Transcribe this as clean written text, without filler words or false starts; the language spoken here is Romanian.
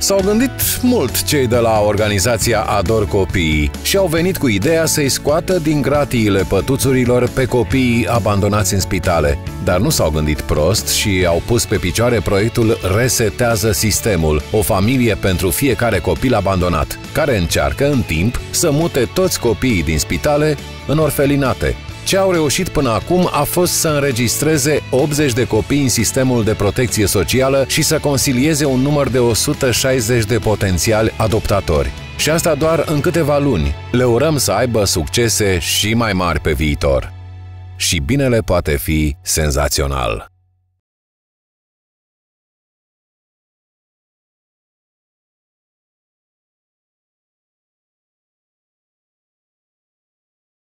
S-au gândit mult cei de la organizația Ador Copiii și au venit cu ideea să-i scoată din gratiile pătuțurilor pe copiii abandonați în spitale. Dar nu s-au gândit prost și au pus pe picioare proiectul Resetează Sistemul, o familie pentru fiecare copil abandonat, care încearcă în timp să mute toți copiii din spitale în orfelinate. Ce au reușit până acum a fost să înregistreze 80 de copii în sistemul de protecție socială și să consilieze un număr de 160 de potențiali adoptatori. Și asta doar în câteva luni. Le urăm să aibă succese și mai mari pe viitor. Și binele poate fi senzațional.